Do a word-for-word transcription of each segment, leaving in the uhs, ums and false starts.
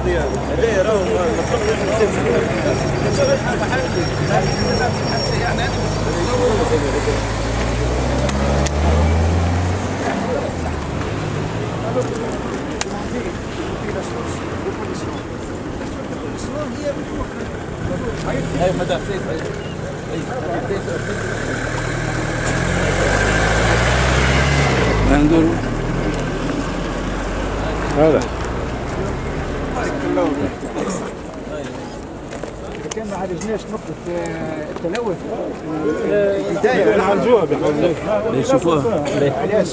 فهمتني؟ هذايا راهو اي مدى ندور هذا كان ما عالجناش نقطة التلوث بداية نعالجوها بحول الله يشوفوها علاش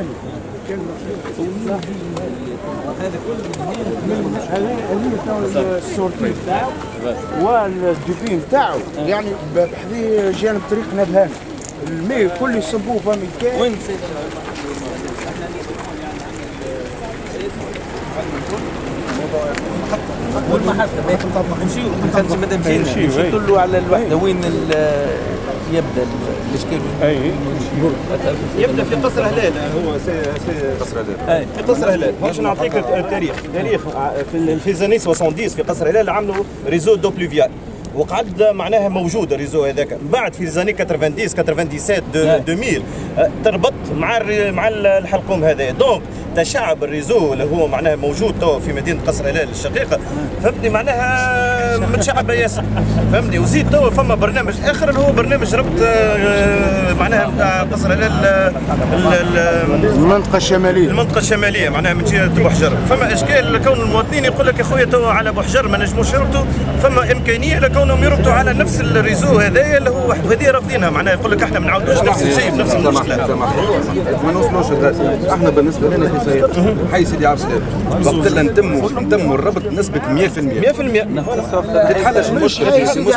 هذا كله هذا هذه السورتي تاعو والدوبين تاعو يعني بحذي جانب طريق نبهان الماء الكل يصبوه فمي كان وين سيد والمحطة نمشيو نمشيو مادام مشينا نطلوا على الوحدة وين يبدا الاشكال. اي يبدا في قصر هلال. هو سي سي قصر هلال في قصر هلال. باش نعطيك التاريخ تاريخ في في زاني سبعين في قصر هلال عملوا ريزو دو بلوفيال وقعد معناها موجود الريزو هذاك. بعد في زاني تسعين تسعين سبعة ألفين تربط مع مع الحلقوم هذا. دونك تشعب الريزو اللي هو معناها موجود تو في مدينه قصر هلال الشقيقه، فهمتني؟ معناها متشعب ياسر، فهمتني؟ وزيد تو فما برنامج اخر اللي هو برنامج ربط معناها نتاع قصر هلال المنطقه الشماليه المنطقه الشماليه معناها من جهه بوحجر. فما اشكال لكون المواطنين يقول لك يا خويا تو على بوحجر ما نجموش يربطوا، فما امكانيه لكونهم يربطوا على نفس الريزو هذايا اللي هو واحد، وهذه رافضينها معناها يقول لك احنا ما نعاودوش نفس الشيء بنفس المشكله. ما نوصلوش لهذا. احنا بالنسبه لنا في سيد حي سيدي عبد السلام وقت اللي نتموا نتموا الربط نسبه مية في المية مية في المية تتحلش المشكله في سي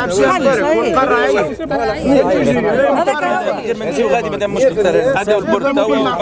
نجيو غادي مادام مشكل عداو البرد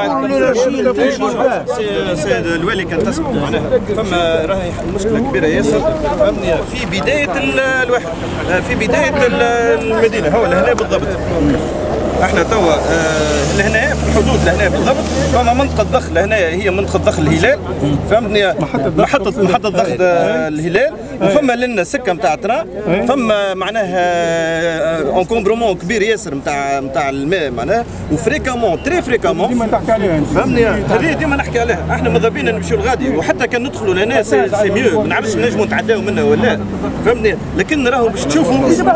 سيد الوالي كان تسمع معناها فما راهي مشكله كبيره ياسر، فهمني؟ في بدايه الواحد في بدايه المدينه هو لهنا بالضبط. احنا توا آه لهنا في الحدود لهنا بالضبط فما منطقه ضخ لهنا هي منطقه ضخ الهلال، فهمتني؟ محطه محطه ضخ الهلال، وفما لنا سكه نتاع تران، فما معناها انكومبرومون كبير ياسر نتاع نتاع الماء معناها، وفريكامون تري فريكامون ديما تحكي عليها فهمتني؟ هذه ديما نحكي عليها. احنا ماذا بينا نمشيو لغادي، وحتى كان ندخلوا لهنا سي, سي ميو، ما نعرفش نجموا نتعداو منها ولا فهمتني؟ لكن راهو باش تشوفوا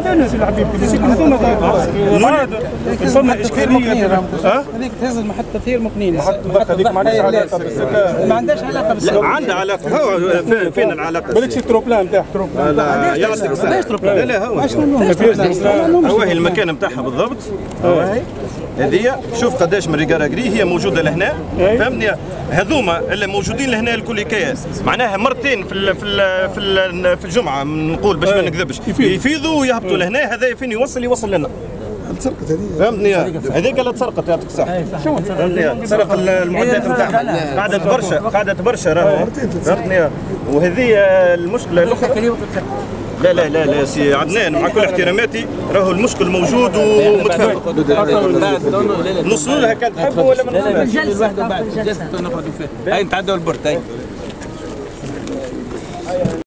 فما اشكاليه هذيك تهز المحطه هي المقنينه. محطه هذيك ما عندهاش علاقه بالسكان، ما عندهاش علاقه بالسكان. لا عندها علاقه. هو فين العلاقه؟ بالك شي تروبلان نتاع تروبلان لا يعطيك الصحه. لا لا هو هو هي المكان نتاعها بالضبط. هي هذه شوف قداش من ريكاراكري هي موجوده لهنا، فهمتني؟ هذوما اللي موجودين لهنا الكل كياس معناها مرتين في ال في ال في, ال في الجمعه نقول باش ما نكذبش يفيضوا ويهبطوا لهنا. هذا فين يوصل يوصل لنا. تسرقت هذه فهمتني؟ هذيك اللي تسرقت يعطيك الصحه. فهمتني؟ سرق المعدات نتاعها قعدت برشا قعدت برشا راهو، فهمتني؟ وهذه المشكله الاخرى. لا لا لا لا سي عدنان مع كل احتراماتي راهو المشكل موجود ومتفاهم. نوصلوا لها كان تحبوا ولا ما نوصلوش؟ الجلسه بعد الجلسه نقعدوا فيها. هاي نتعدوا البرد هاي.